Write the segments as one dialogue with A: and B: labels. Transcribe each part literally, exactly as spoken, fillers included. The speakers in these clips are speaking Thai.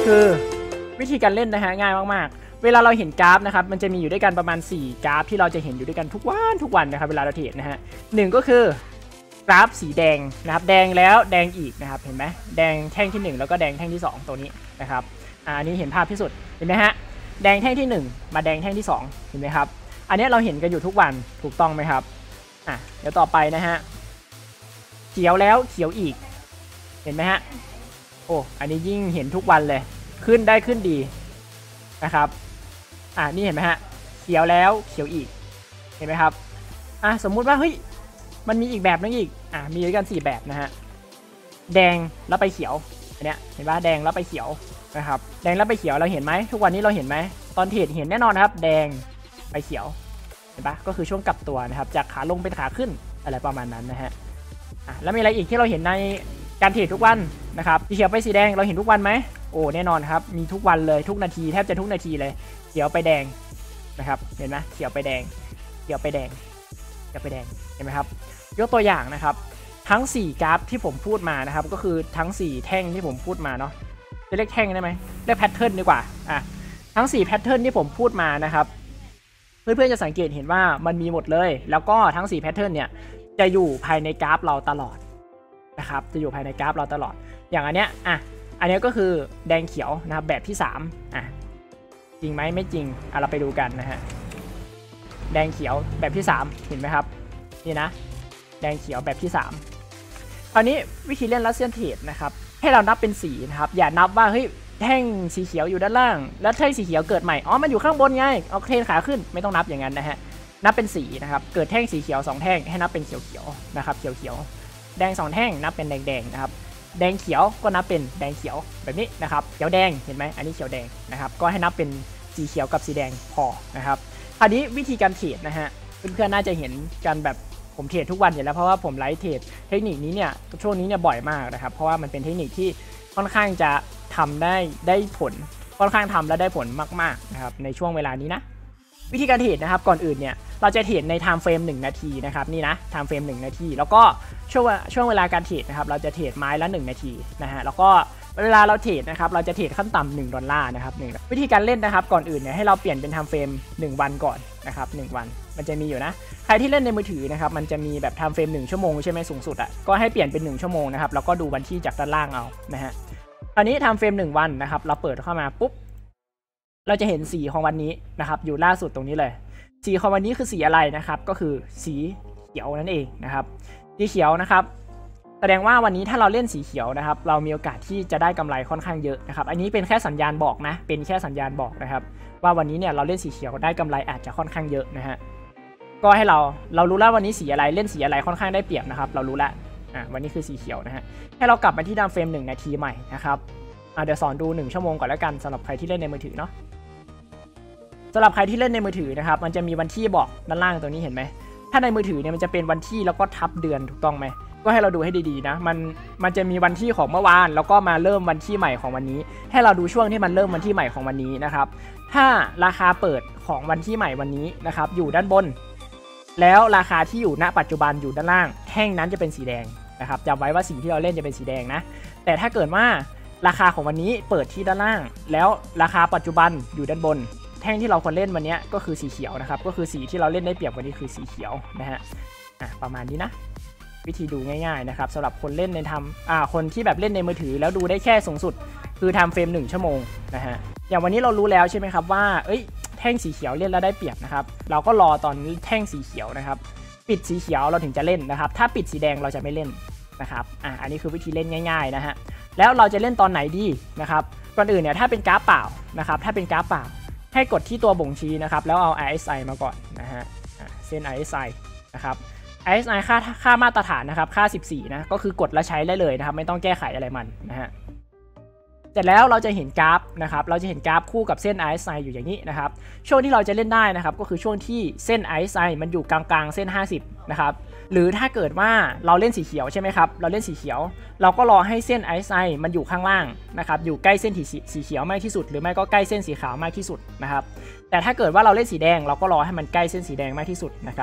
A: คือวิธีการเล่นนะฮะง่ายมากๆเวลาเราเห็นกราฟนะครับมันจะมีอยู่ด้วยกันประมาณสี่กราฟที่เราจะเห็นอยู่ด้วยกันทุกวันทุกวันนะครับเวลาเราเทรดนะฮะหนึ่งก็คือกราฟสีแดงนะครับแดงแล้วแดงอีกนะครับเห็นไหมแดงแท่งที่หนึ่งแล้วก็แดงแท่งที่สองตัวนี้นะครับอันนี้เห็นภาพที่สุดเห็นไหมฮะแดงแท่งที่หนึ่งมาแดงแท่งที่สองเห็นไหมครับอันนี้เราเห็นกันอยู่ทุกวันถูกต้องไหมครับอ่ะเดี๋ยวต่อไปนะฮะเขียวแล้วเขียวอีกเห็นไหมฮะโอ้อันนี้ยิ่งเห็นทุกวันเลยขึ้นได้ขึ้นดีนะครับอ่านี่เห็นไหมฮะเขียวแล้วเขียวอีกเห็นไหมครับอ่ะสมมุติว่าเฮ้ยมันมีอีกแบบนึงอีกอ่ะมีด้วยกันสี่แบบนะฮะแดงแล้วไปเขียวอันเนี้ยเห็นป่ะแดงแล้วไปเขียวนะครับแดงแล้วไปเขียวเราเห็นไหมทุกวันนี้เราเห็นไหมตอนเทรดเห็นแน่นอนนะครับแดงไปเขียวเห็นป่ะก็คือช่วงกลับตัวนะครับจากขาลงเป็นขาขึ้นอะไรประมาณนั้นนะฮะอ่ะแล้วมีอะไรอีกที่เราเห็นในการเทรดทุกวันนะครับสีเขียวไปสีแดงเราเห็นทุกวันไหมโอ้แน่นอนครับมีทุกวันเลยทุกนาทีแทบจะทุกนาทีเลยเขียวไปแดงนะครับเห็นไหมเขียวไปแดงเขียวไปแดงเขียวไปแดงเห็นไหมครับยกตัวอย่างนะครับทั้งสี่กราฟที่ผมพูดมานะครับก็คือทั้งสี่แท่งที่ผมพูดมาเนาะจะเรียกแท่งได้ไหมเรียกแพทเทิร์นดีกว่าอ่ะทั้งสี่แพทเทิร์นที่ผมพูดมานะครับเพื่อนๆจะสังเกตเห็นว่ามันมีหมดเลยแล้วก็ทั้งสี่แพทเทิร์นเนี่ยจะอยู่ภายในกราฟเราตลอดนะครับจะอยู่ภายในกราฟเราตลอดอย่างอันเนี้ยอ่ะอันนี้ก็คือแดงเขียวนะครับแบบที่สามอ่ะจริงไหมไม่จริงอ่ะเราไปดูกันนะฮะแดงเขียวแบบที่สามเห็นไหมครับนี่นะแดงเขียวแบบที่สามคราวนี้วิธีเล่นรัสเซียนเทรดนะครับให้เรานับเป็นสีนะครับอย่านับว่าเฮ้ยแท่งสีเขียวอยู่ด้านล่างแล้วแท่งสีเขียวเกิดใหม่อ๋อมันอยู่ข้างบนไงเอาเครนขาขึ้นไม่ต้องนับอย่างนั้นนะฮะนับเป็นสีนะครับเกิดแท่งสีเขียวสองแท่งให้นับเป็นเขียวเขียวนะครับเขียวเขียวแดงสองแท่งนับเป็นแดงแดงนะครับแดงเขียวก็นับเป็นแดงเขียวแบบนี้นะครับเขียวแดงเห็นไหมอันนี้เขียวแดงนะครับก็ให้นับเป็นสีเขียวกับสีแดงพอนะครับคราวนี้วิธีการเทรดนะฮะเพื่อนๆน่าจะเห็นกันแบบผมเทรดทุกวันอยู่แล้วเพราะว่าผมไลฟ์เทรดเทคนิคนี้เนี่ยช่วงนี้เนี่ยบ่อยมากนะครับเพราะว่ามันเป็นเทคนิคที่ค่อนข้างจะทำได้ได้ผลค่อนข้างทำและได้ผลมากๆนะครับในช่วงเวลานี้นะวิธีการเทรดนะครับก่อนอื่นเนี่ยเราจะเทรดในไทม์เฟรมหนึ่งนาทีนะครับนี่นะไทม์เฟรมหนึ่งนาทีแล้วก็ช่วงช่วงเวลาการเทรดนะครับเราจะเทรดไม้ละหนึ่งนาทีนะฮะแล้วก็เวลาเราเทรดนะครับเราจะเทรดขั้นต่ำหนึ่งดอลลาร์นะครับหนึ่งวิธีการเล่นนะครับก่อนอื่นเนี่ยให้เราเปลี่ยนเป็นไทม์เฟรมหนึ่งวันก่อนนะครับหนึ่งวันมันจะมีอยู่นะใครที่เล่นในมือถือนะครับมันจะมีแบบไทม์เฟรมหนึ่งชั่วโมงใช่ไหมสูงสุดอ่ะก็ให้เปลี่ยนเป็นหนึ่งชั่วโมงนะครับแล้วก็ดูวันที่จากด้านล่างเอานะฮะคราวนี้ไทม์เฟรมหนึ่งวันนะครับเราเปิดเข้ามาปุ๊บเราจะเห็นสีของวันนี้นะครับอยู่ล่าสุดตรงนี้เลยสีของวันนี้คือสีอะไรนะครับก็คือสีเขียวนั่นเองนะครับสีเขียวนะครับแสดงว่าวันนี้ถ้าเราเล่นสีเขียวนะครับเรามีโอกาสที่จะได้กำไรค่อนข้างเยอะนะครับอันนี้เป็นแค่สัญญาณบอกนะเป็นแค่สัญญาณบอกนะครับว่าวันนี้เนี่ยเราเล่นสีเขียวได้กำไรอาจจะค่อนข้างเยอะนะฮะก็ให้เราเรารู้แล้ววันนี้สีอะไรเล่นสีอะไรค่อนข้างได้เปรียบนะครับเรารู้แล้วอ่ะวันนี้คือสีเขียวนะฮะให้เรากลับมาที่ไทม์เฟรมหนึ่งนาทีใหม่นะครับอ่ะเดี๋ยวสอนดูหนึ่งชั่วโมงก่อนแล้วกันสำหรับใครที่เล่นในมือถือเนาะสำหรับใครที่เล่นในมือถือนะครับมันจะมีวันที่บอกด้านล่างตรงนี้เห็นไหมถ้าในมือถือเนี่ยมันจะเป็นวันที่แล้วก็ทับเดือนถูกต้องไหมก็ให้เราดูให้ดีๆนะมันมันจะมีวันที่ของเมื่อวานแล้วก็มาเริ่มวันที่ใหม่ของวันนี้ให้เราดูช่วงที่มันเริ่มวันที่ใหม่ของวันนี้นะครับถ้าราคาเปิดของวันที่ใหม่วันนี้นะครับอยู่ด้านบนแล้วราคาที่อยู่ณปัจจุบันอยู่ด้านล่างแท่งนั้นจะเป็นสีแดงนะครับจำไว้ว่าสีที่เราเล่นจะเป็นสีแดงนะแต่ถ้าเกิดว่าราคาของวันนี้เปิดที่ด้านล่างแล้วราคาปัจจุบันอยู่ด้านบนแท่งที่เราควรเล่นวันนี้ก็คือสีเขียวนะครับก็คือสีที่เราเล่นได้เปรียบวันนี้คือสีเขียวนะฮะอ่ะประมาณนี้นะวิธีดูง่ายๆนะครับสำหรับคนเล่นในทำอ่าคนที่แบบเล่นในมือถือแล้วดูได้แค่สูงสุดคือไทม์เฟรมหนึ่งชั่วโมงนะฮะอย่างวันนี้เรารู้แล้วใช่ไหมครับว่าเอ้ยแท่งสีเขียวเล่นแล้วได้เปรียบนะครับเราก็รอตอนแท่งสีเขียวนะครับปิดสีเขียวเราถึงจะเล่นนะครับถ้าปิดสีแดงเราจะไม่เล่นนะครับอ่าอันนี้คือวิธีเล่นง่ายๆนะฮะแล้วเราจะเล่นตอนไหนดีนะครับก่อนอื่นเนี่ยถ้าเป็นกราฟเปล่านะครับถ้าเป็นกราฟเปล่าให้กดที่ตัวบ่งชี้นะครับแล้วเอา อาร์ เอส ไอ มาก่อนนะฮะเส้น อาร์ เอส ไอ นะครับ อาร์ เอส ไอ ค่าค่ามาตรฐานนะครับค่าสิบสี่นะก็คือกดแล้วใช้ได้เลยนะครับไม่ต้องแก้ไขอะไรมันนะฮะเสร็จแล้วเราจะเห็นกราฟนะครับเราจะเห็นกราฟคู่กับเส้น อาร์ เอส ไอ อยู่อย่างนี้นะครับช่วงที่เราจะเล่นได้นะครับก็คือช่วงที่เส้น อาร์ เอส ไอ มันอยู่กลางๆเส้นห้าสิบนะครับหรือถ้าเกิดว่าเราเล่นสีเขียวใช่ไหมครับเราเล่นสีเขียวเราก็รอให้เส้น อาร์ เอส ไอ มันอยู่ข้างล่างนะครับอยู่ใกล้เส้นสีสีเขียวมากที่สุดหรือไม่ก็ใกล้เส้นสีขาวมากที่สุดนะครับแต่ถ้าเกิดว่าเราเล่นสีแดงเราก็รอให้มันใกล้เส้นสีแดงมากที่สุดนะครับ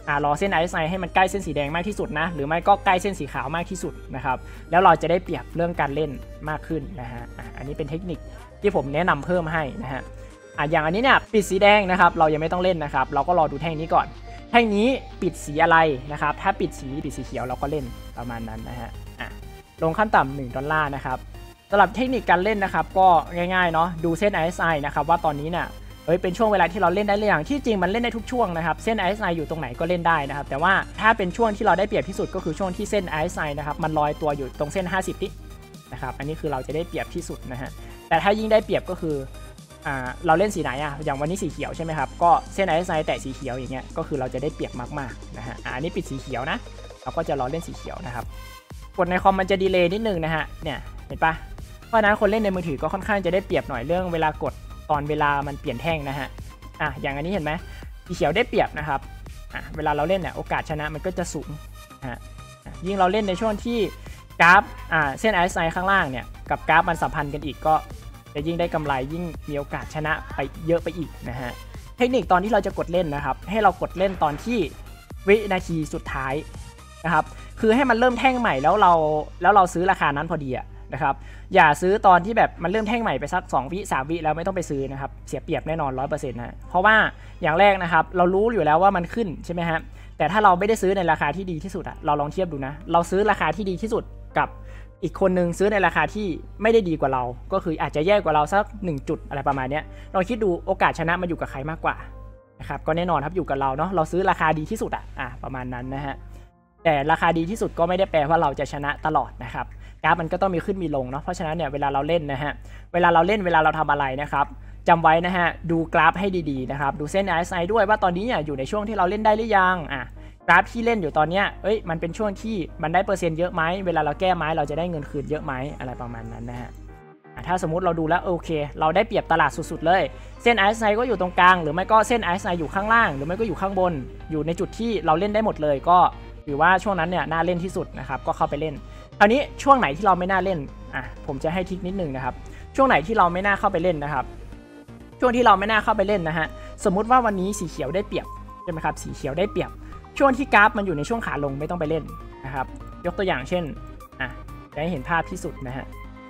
A: อ่ารอเส้น อาร์ เอส ไอ ให้มันใกล้เส้นสีแดงมากที่สุดนะหรือไม่ก็ใกล้เส้นสีขาวมากที่สุดนะครับแล้วเราจะได้เปรียบเรื่องการเล่นมากขึ้นนะฮะอ่ะอันนี้เป็นเทคนิคที่ผมแนะนำเพิ่มให้นะฮะอ่ะอย่างอันนี้เนี่ยปิดสีแดงนะครับเรายังไม่ต้องเล่นนะครับเราก็รอดูแท่งนี้ก่อนแท่งนี้ปิดสีอะไรนะครับถ้าปิดสีปิดสีเขียวเราก็เล่นประมาณนั้นนะฮะอ่ะลงขั้นต่ำหนึ่งดอลลาร์นะครับสำหรับเทคนิคการเล่นนะครับก็ง่ายๆเนาะดูเส้น อาร์ เอส ไอ นะครับว่าตอนนี้เนี่ยเฮ้ยเป็นช่วงเวลาที่เราเล่นได้หรือยังที่จริงมันเล่นได้ทุกช่วงนะครับเส้น อาร์ เอส ไอ อยู่ตรงไหนก็เล่นได้นะครับแต่ว่าถ้าเป็นช่วงที่เราได้เปรียบที่สุดก็คือช่วงที่เส้น อาร์ เอส ไอ นะครับมันลอยตัวอยู่ตรงเส้นห้าสิบนิดนะครับอันนี้คือเราจะได้เปรียบที่สุดนะฮะแต่ถ้ายิ่งได้เปรียบก็คืออ่าเราเล่นสีไหนอะอย่างวันนี้สีเขียวใช่ไหมครับก็เส้น อาร์ เอส ไอ แตะสีเขียวอย่างเงี้ยก็คือเราจะได้เปรียบมากๆนะฮะอันนี้ปิดสีเขียวนะเราก็จะรอเล่นสีเขียวนะครับกดในคอมมันจะดีเลย์นิดนึงนะฮะเนี่ยเห็นปะเพราะฉะนั้นคนเล่นในมือถือก็ค่อนข้างจะได้เปรียบหน่อยเรื่องเวลากดตอนเวลามันเปลี่ยนแท่งนะฮะอ่ะอย่างอันนี้เห็นไหมสีเขียวได้เปรียบนะครับอ่ะเวลาเราเล่นเนี่ยโอกาสชนะมันก็จะสูงนะฮะยิ่งเราเล่นในช่วงที่กราฟอ่าเส้น อาร์ เอส ไอ ข้างล่างเนี่ยกับกราฟมันสัมพันธ์กันอีกก็จะยิ่งได้กำไรยิ่งมีโอกาสชนะไปเยอะไปอีกนะฮะเทคนิคตอนที่เราจะกดเล่นนะครับให้เรากดเล่นตอนที่วินาทีสุดท้ายนะครับคือให้มันเริ่มแท่งใหม่แล้วเราแล้วเราซื้อราคานั้นพอดีอะนะครับอย่าซื้อตอนที่แบบมันเริ่มแท่งใหม่ไปสักสองวิสามวิแล้วไม่ต้องไปซื้อนะครับเสียเปรียบแน่นอน ร้อยเปอร์เซ็นต์ นะเพราะว่าอย่างแรกนะครับเรารู้อยู่แล้วว่ามันขึ้นใช่ไหมฮะแต่ถ้าเราไม่ได้ซื้อในราคาที่ดีที่สุดอะเราลองเทียบดูนะเราซื้อราคาที่ดีที่สุดกับอีกคนนึงซื้อในราคาที่ไม่ได้ดีกว่าเราก็คืออาจจะแย่กว่าเราสักหนึ่งจุดอะไรประมาณนี้ลองคิดดูโอกาสชนะมาอยู่กับใครมากกว่านะครับก็แน่นอนครับอยู่กับเราเนาะเราซื้อราคาดีที่สุดอะอ่ะประมาณนั้นนะฮะแต่ราคาดีที่สุดก็ไม่ได้แปลว่าเราจะชนะตลอดนะครับกราฟมันก็ต้องมีขึ้นมีลงเนาะเพราะฉะนั้นเนี่ยเวลาเราเล่นนะฮะเวลาเราเล่นเวลาเราทำอะไรนะครับจำไว้นะฮะดูกราฟให้ดีๆนะครับดูเส้น อาร์ เอส ไอ ด้วยว่าตอนนี้เนี่ยอยู่ในช่วงที่เราเล่นได้หรือยังอ่ะกราฟที่เล่นอยู่ตอนเนี้ยเอ้ยมันเป็นช่วงที่มันได้เปอร์เซ็นต์เยอะไหมเวลาเราแก้ไม้เราจะได้เงินคืนเยอะไหมอะไรประมาณนั้นนะฮะถ้าสมมุติเราดูแล้วโอเคเราได้เปรียบตลาดสุดๆเลยเส้น อาร์ เอส ไอ ก็อยู่ตรงกลางหรือไม่ก็เส้น อาร์ เอส ไอ อยู่ข้างล่างหรือไม่ก็อยู่ข้างบนอยู่ในจุดที่เราเล่นได้หมดเลยก็ถือว่าช่วงนั้นเนี่ยน่าเล่นที่สุดนะครับก็เข้าไปเล่นคราวนี้ช่วงไหนที่เราไม่น่าเล่นอ่ะผมจะให้ทิกนิดนึงนะครับช่วงไหนที่เราไม่น่าเข้าไปเล่นนะครับช่วงที่เราไม่น่าเข้าไปเล่นนะฮะสมมุติว่าวันนี้สีเขียวได้เปรียบใช่ไหมครับสีเขียวได้เปรียบช่วงที่กราฟมันอยู่ในช่วงขาลงไม่ต้องไปเล่นนะครับยกตัวอย่างเช่นอ่ะจะให้เห็นภาพที่สุดนะฮะ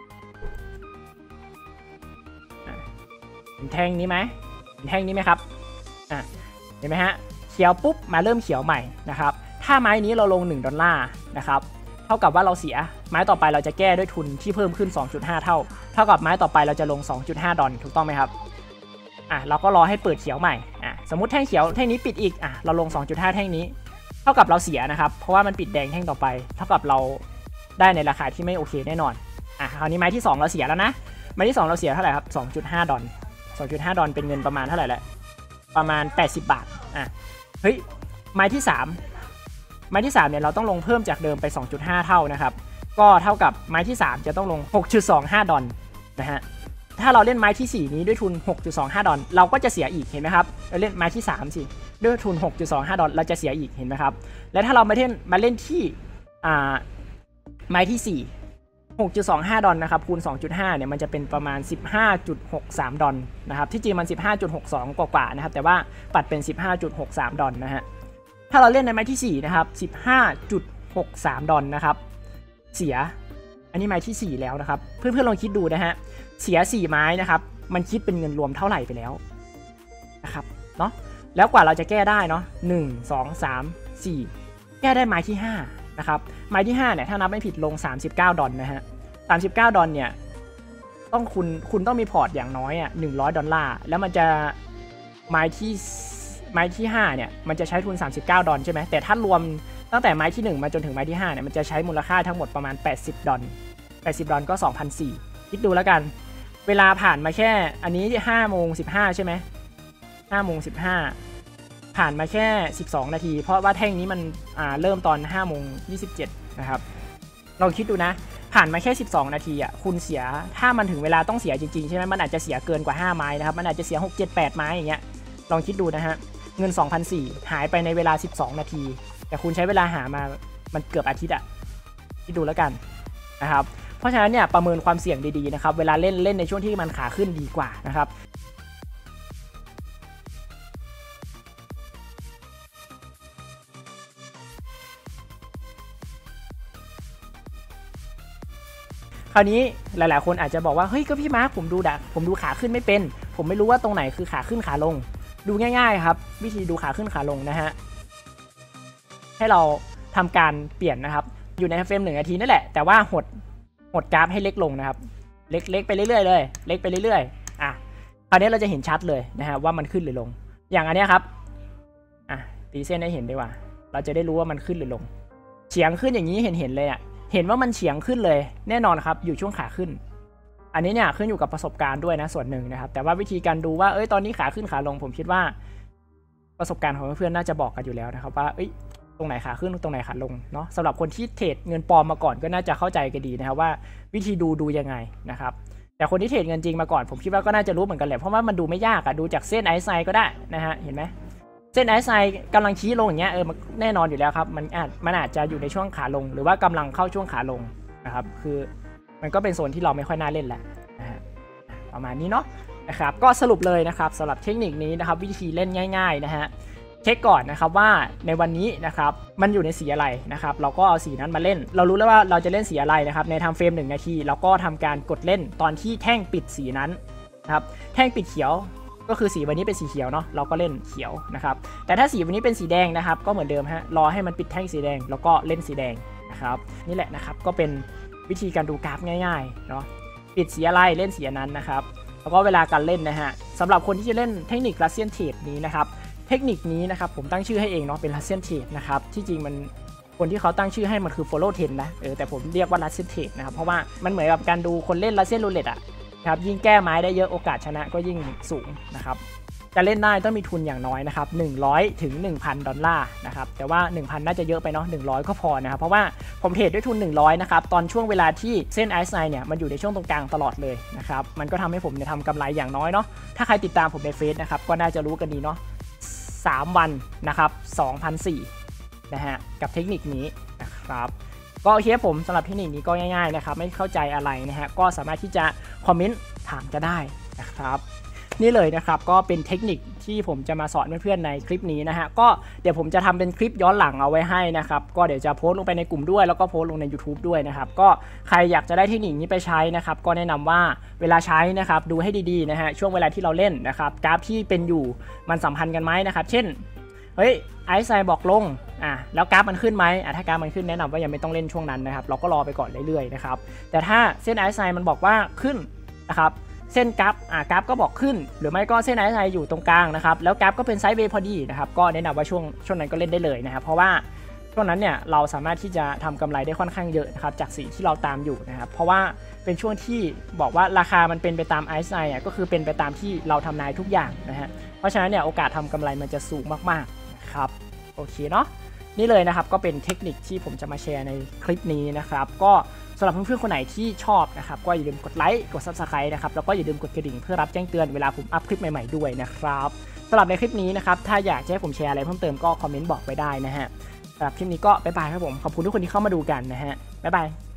A: เห็นแท่งนี้ไหมเห็นแท่งนี้ไหมครับอ่ะเห็นไหมฮะเขียวปุ๊บมาเริ่มเขียวใหม่นะครับถ้าไม้นี้เราลงหนึ่งดอลลาร์นะครับเท่ากับว่าเราเสียไม้ต่อไปเราจะแก้ด้วยทุนที่เพิ่มขึ้น สองจุดห้า เท่าเท่ากับไม้ต่อไปเราจะลง สองจุดห้า ดอลถูกต้องไหมครับอ่ะเราก็รอให้เปิดเขียวใหม่อ่ะสมมุติแท่งเขียวแท่งนี้ปิดอีกอ่ะเราลง สองจุดห้า แท่งนี้เท่ากับเราเสียนะครับเพราะว่ามันปิดแดงแท่งต่อไปเท่ากับเราได้ในราคาที่ไม่โอเคแน่นอนอ่ะคราวนี้ไม้ที่สองเราเสียแล้วนะไม้ที่สองเราเสียเท่าไหร่ครับ สองจุดห้า ดอล สองจุดห้า ดอลเป็นเงินประมาณเท่าไหร่แหละประมาณแปดสิบบาทอ่ะเฮ้ยไม้ที่สามไม้ที่สามเนี่ยเราต้องลงเพิ่มจากเดิมไป สองจุดห้า เท่านะครับก็เท่ากับไม้ที่สามจะต้องลง หกจุดสองห้า ดอลนะฮะถ้าเราเล่นไม้ที่สี่นี้ด้วยทุน หกจุดสองห้า ดอลเราก็จะเสียอีกเห็นไหมครับเราเล่นไม้ที่สามสิด้วยทุน หกจุดสองห้า ดอลเราจะเสียอีกเห็นไหมครับและถ้าเรามาเล่นมาเล่นที่อ่าไม้ที่สี่ หกจุดสองห้า ดอลนะครับคูณ สองจุดห้า เนี่ยมันจะเป็นประมาณ สิบห้าจุดหกสาม ดอลนะครับที่จริงมัน สิบห้าจุดหกสอง กว่าๆนะครับแต่ว่าปัดเป็น สิบห้าจุดหกสาม ดอลนะฮะถ้าเราเล่นในไม้ที่สี่นะครับ สิบห้าจุดหกสาม ดอลนะครับเสียอันนี้ไม้ที่สี่แล้วนะครับเพื่อนๆลองคิดดูนะฮะเสียสี่ไม้นะครับมันคิดเป็นเงินรวมเท่าไหร่ไปแล้วนะครับเนาะแล้วกว่าเราจะแก้ได้เนาะหนึ่ง สอง สาม สี่แก้ได้ไม้ที่ห้านะครับไม้ที่ห้าเนี่ยถ้านับไม่ผิดลงสามสิบเก้าดอลนะฮะสามสิบเก้าดอลเนี่ยต้องคุณคุณต้องมีพอร์ตอย่างน้อยอ่ะหนึ่งร้อยดอลลาร์แล้วมันจะไม้ที่ไม้ที่ห้าเนี่ยมันจะใช้ทุนสามสิบเก้าดอลใช่ไหมแต่ถ้ารวมตั้งแต่ไม้ที่หนึ่งมาจนถึงไม้ที่ห้าเนี่ยมันจะใช้มูลค่าทั้งหมดประมาณแปดสิบดอลแปดสิบดอลก็ สองพันสี่ร้อย คิดดูแล้วกันเวลาผ่านมาแค่อันนี้ห้าโมงสิบห้าใช่ไหมห้าโมงสิบห้าผ่านมาแค่สิบสองนาทีเพราะว่าแท่งนี้มันอ่าเริ่มตอนห้าโมงยี่สิบเจ็ดนะครับลองคิดดูนะผ่านมาแค่สิบสองนาทีอ่ะคุณเสียถ้ามันถึงเวลาต้องเสียจริงๆใช่ไหมมันอาจจะเสียเกินกว่าห้าไม้นะครับมันอาจจะเสียหก เจ็ด แปดไม้อย่างเงี้ยลองคิดดูนะฮะเงิน สองพันสี่ร้อย หายไปในเวลาสิบสองนาทีแต่คุณใช้เวลาหามามันเกือบอาทิตย์อ่ะคิดดูแล้วกันนะครับเพราะฉะนั้นเนี่ยประเมินความเสี่ยงดีๆนะครับเวลาเล่นเล่นในช่วงที่มันขาขึ้นดีกว่านะครับราวนี้หลายๆคนอาจจะบอกว่าเฮ้ยก็พี่มาร์คผมดูดะผมดูขาขึ้นไม่เป็นผมไม่รู้ว่าตรงไหนคือขาขึ้นขาลงดูง่ายๆครับวิธีดูขาขึ้นขาลงนะฮะให้เราทำการเปลี่ยนนะครับอยู่ในเฟรมหนึ่งนาทีนั่นแหละแต่ว่าหดหดกราฟให้เล็กลงนะครับเล็กๆไปเรื่อยๆเลยเล็กไปเรื่อยๆอ่ะคราวนี้เราจะเห็นชัดเลยนะฮะว่ามันขึ้นหรือลงอย่างอันนี้ครับอ่ะตีเส้นให้เห็นดีกว่าเราจะได้รู้ว่ามันขึ้นหรือลงเฉียงขึ้นอย่างนี้เห็นเห็นเลยอ่ะเห็นว่ามันเฉียงขึ้นเลยแน่นอนครับอยู่ช่วงขาขึ้นอันนี้เนี่ยขึ้นอยู่กับประสบการณ์ด้วยนะส่วนหนึ่งนะครับแต่ว่าวิธีการดูว่าเอ้ยตอนนี้ขาขึ้นขาลงผมคิดว่าประสบการณ์ของเพื่อนๆน่าจะบอกกันอยู่แล้วนะครับว่าเอ้ยตรงไหนขาขึ้นตรงไหนขาลงเนาะสำหรับคนที่เทรดเงินปลอมมาก่อนก็น่าจะเข้าใจกันดีนะครับว่าวิธีดูดูยังไงนะครับแต่คนที่เทรดเงินจริงมาก่อนผมคิดว่าก็น่าจะรู้เหมือนกันแหละเพราะว่ามันดูไม่ยากอะดูจากเส้นไอซ์ไซก็ได้นะฮะเห็นไหมเส้นไอซ์ไซกำลังชี้ลงอย่างเงี้ยเออมันแน่นอนอยู่แล้วครับมันอาจมันอาจจะอยู่ในช่วงขาลงหรือว่ากำลังเข้าช่วงขาลงนะครับคือมันก็เป็นโซนที่เราไม่ค่อยน่าเล่นแหละนะฮะประมาณนี้เนาะนะครับก็สรุปเลยนะครับสำหรับเทคนิคนี้นะครับวิธีเล่นง่ายๆนะฮะเช็คก่อนนะครับว่าในวันนี้นะครับมันอยู่ในสีอะไรนะครับเราก็เอาสีนั้นมาเล่นเรารู้แล้วว่าเราจะเล่นสีอะไรนะครับในไทม์เฟรมหนึ่งนาทีเราก็ทำการกดเล่นตอนที่แท่งปิดสีนั้นนะครับแท่งปิดเขียวก็คือสีวันนี้เป็นสีเขียวเนาะเราก็เล่นเขียวนะครับแต่ถ้าสีวันนี้เป็นสีแดงนะครับก็เหมือนเดิมฮะรอให้มันปิดแท่งสีแดงแล้วก็เล่นสีแดงนะครับนี่แหละนะครับก็เป็นวิธีการดูกราฟง่ายๆเนาะปิดสีอะไรเล่นสีนั้นนะครับแล้วก็เวลาการเล่นนะฮะสำหรับคนที่จะเล่นเทคนิค Russian Trade นี้นะครับเทคนิคนี้นะครับผมตั้งชื่อให้เองเนาะเป็น Russian Trade นะครับที่จริงมันคนที่เขาตั้งชื่อให้มันคือ follow trend นะเออแต่ผมเรียกว่า Russian Trade นะครับเพราะว่ามันเหมือนกับการดูคนเล่น Russian Roulette อะครับยิ่งแก้ไม้ได้เยอะโอกาสชนะก็ยิ่งสูงนะครับจะเล่นได้ต้องมีทุนอย่างน้อยนะครับหนึ่งร้อยถึง หนึ่งพัน ดอลลาร์นะครับแต่ว่า หนึ่งพัน น่าจะเยอะไปเนาะหนึ่งร้อยก็พอนะครับเพราะว่าผมเทรดด้วยทุนหนึ่งร้อยนะครับตอนช่วงเวลาที่เส้นไอซ์ไซเนี่ยมันอยู่ในช่วงตรงกลางตลอดเลยนะครับมันก็ทำให้ผมเนี่ยทำกำไรอย่างน้อยเนาะถ้าใครติดตามผมในเฟซนะครับก็น่าจะรู้กันดีเนาะสามวันนะครับ สองพันสี่ร้อย นะฮะกับเทคนิคนี้นะครับก็โอเคผมสำหรับเทคนิคนี้ก็ง่ายๆนะครับไม่เข้าใจอะไรนะฮะก็สามารถที่จะคอมเมนต์ถามก็ได้นะครับนี่เลยนะครับก็เป็นเทคนิคที่ผมจะมาสอนเพื่อนๆในคลิปนี้นะฮะก็เดี๋ยวผมจะทำเป็นคลิปย้อนหลังเอาไว้ให้นะครับก็เดี๋ยวจะโพสต์ลงไปในกลุ่มด้วยแล้วก็โพสต์ลงใน YouTube ด้วยนะครับก็ใครอยากจะได้เทคนิคนี้ไปใช้นะครับก็แนะนำว่าเวลาใช้นะครับดูให้ดีๆนะฮะช่วงเวลาที่เราเล่นนะครับกราฟที่เป็นอยู่มันสัมพันธ์กันไหมนะครับเช่นเฮ้ยไอซ์ไซบอกลงอ่ะแล้วกราฟมันขึ้นไหมอ่ะถ้ากราฟมันขึ้นแนะนำว่ายังไม่ต้องเล่นช่วงนั้นนะครับเราก็รอไปก่อนเรื่อยๆนะครับแต่ถ้าเส้นไอซ์ไซมันบอกว่าขึ้นนะครับเส้นกราฟอ่ากราฟก็บอกขึ้นหรือไม่ก็เส้นไอซ์ไซอยู่ตรงกลางนะครับแล้วกราฟก็เป็นไซด์เวย์พอดีนะครับก็แนะนำว่าช่วงช่วงนั้นก็เล่นได้เลยนะครับเพราะว่าช่วงนั้นเนี่ยเราสามารถที่จะทำกำไรได้ค่อนข้างเยอะนะครับจากสีที่เราตามอยู่นะครับเพราะว่าเป็นช่วงที่บอกว่าราคามันเป็นไปตามไอซ์ไซอ่ะก็คือเป็นไปตามที่เราทำนายทุกอย่างนะฮะเพราะฉะนั้นเนี่ยโอกาสทำกำไรมันจะสูงมากๆนะครับโอเคเนาะนี่เลยนะครับก็เป็นเทคนิคที่ผมจะมาแชร์ในคลิปนี้นะครับก็สำหรับเพื่อนๆคนไหนที่ชอบนะครับก็อย่าลืมกดไลค์กด ซับสไครบ์ นะครับแล้วก็อย่าลืมกดกระดิ่งเพื่อรับแจ้งเตือนเวลาผมอัพคลิปใหม่ๆด้วยนะครับสำหรับในคลิปนี้นะครับถ้าอยากจะให้ผมแชร์อะไรเพิ่มเติมก็คอมเมนต์บอกไว้ได้นะฮะสำหรับคลิปนี้ก็บ๊ายบายครับผมขอบคุณทุกคนที่เข้ามาดูกันนะฮะบ๊ายบาย